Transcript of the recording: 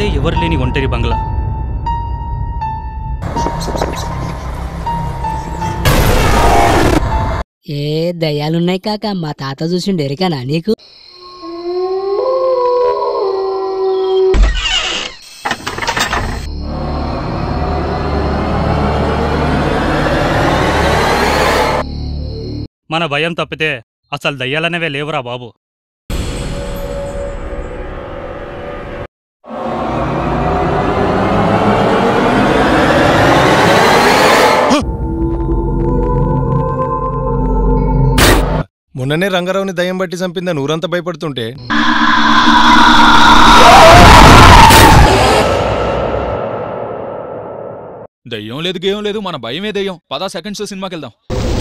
ఇల్లే ఎవరు లేని ఒంటరి బంగ్లా. ఏ దయ్యాలున్నాయి కాక, మా తాత చూసిండు ఎరికనా నీకు? మన భయం తప్పితే అసలు దయ్యాలనేవే లేవురా బాబు. మొన్ననే రంగారావుని దయ్యం బట్టి చంపిందని ఊరంతా భయపడుతుంటే దయ్యం లేదు గేయం లేదు, మన భయమే దయ్యం. 10 సెకండ్స్ సినిమాకి వెళ్దాం.